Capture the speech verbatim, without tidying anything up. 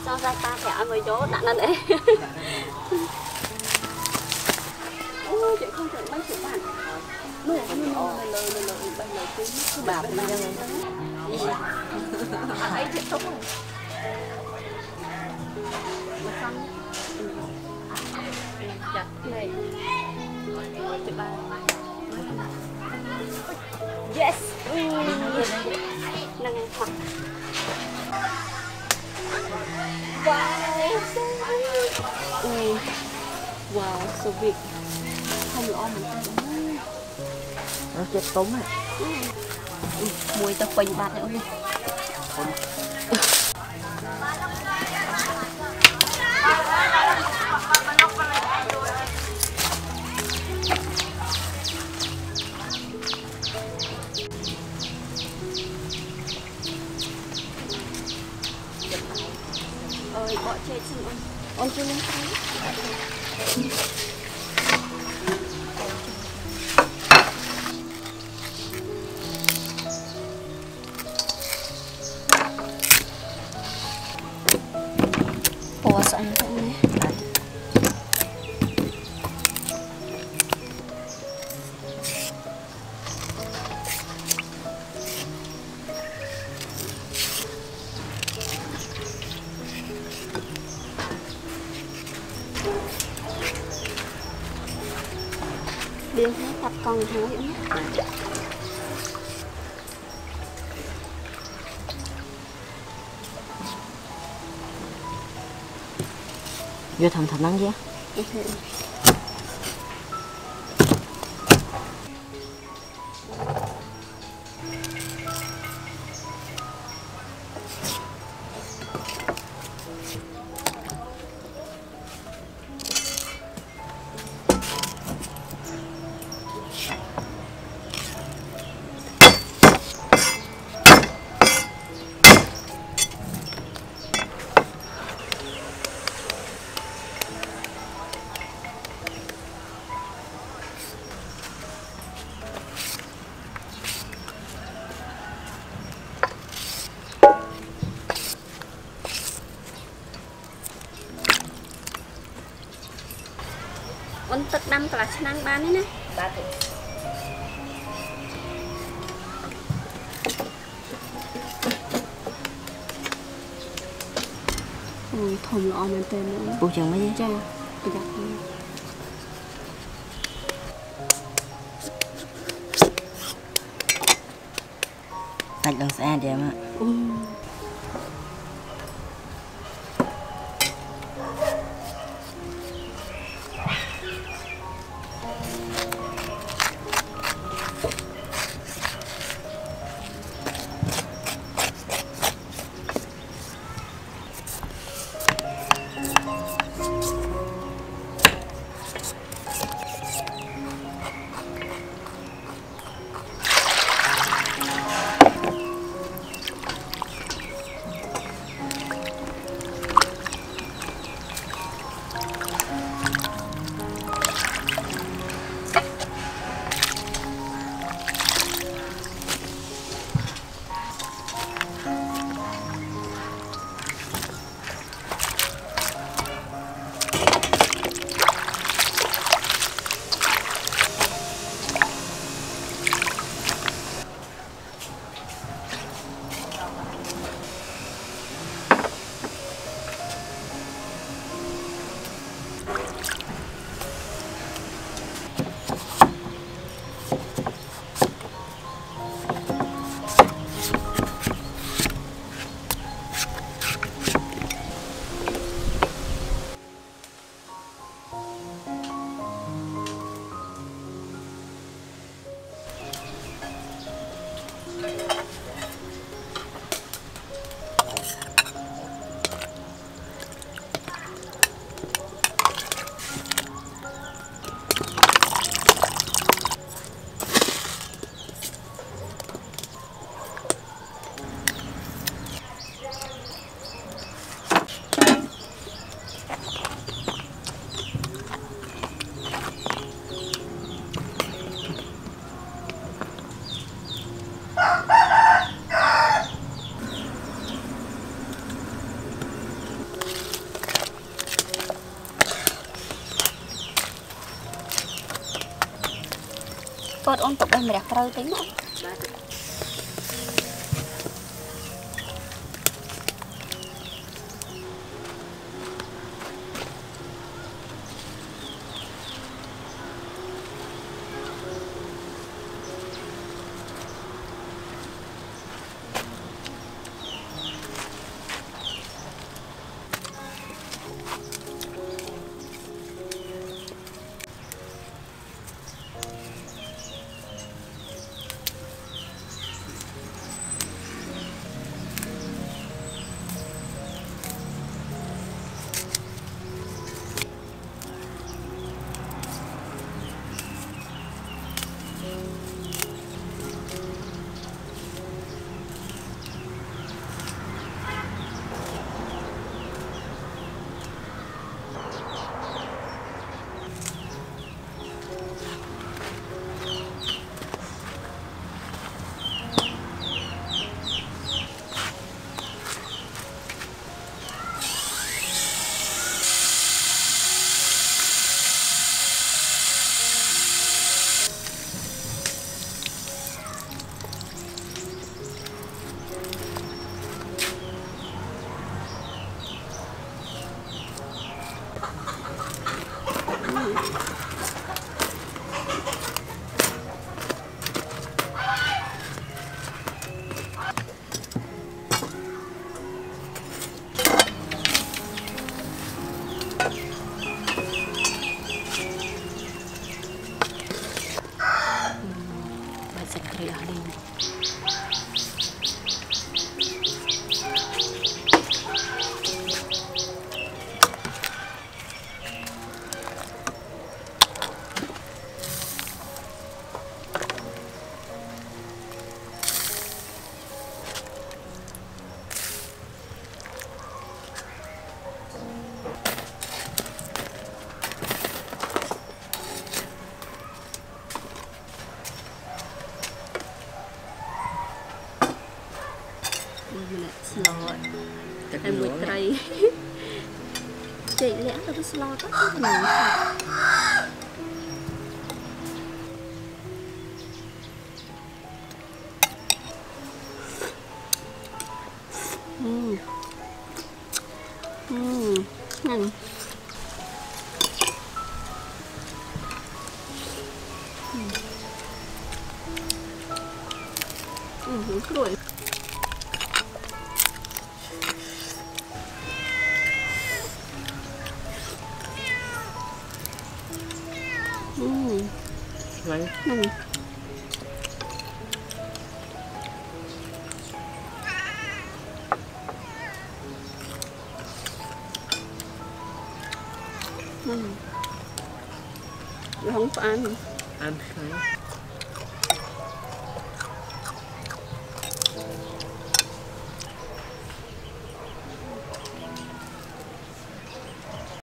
cho ra ta thẻ mấy chỗ đạn lên đấy. Ôi chị không tưởng mấy chị bạn nổ như lời lời lời lời bây lời tiếng cứ bà bên này thấy chị tốt không mà xong chặt này chị ba yes nâng hoặc wow ui wow so big không lỡ mình nó chết tốn à mùi tao quanh bát nữa đi ơi bỏ chết xin ôn ôn chưa lên puasa anh không nè điên nó tập con thôi vậy vô thầm thầm nắng chứ ôn tức năm là năng bán đấy nè ba thịt ừ, thùng lọ mình tên nữa bù chừng mấy cha bây giờ sạch lần xa đẹp ạ ừ. Cột ôn tập đây mà đặt rau tính không? Slow em mùi cây chị lẽ tôi có slow tất cả Ừm Ừm Ngon Ừm Ừm Ừm Ừm Ngon Ngon Ngon Không có ăn ăn không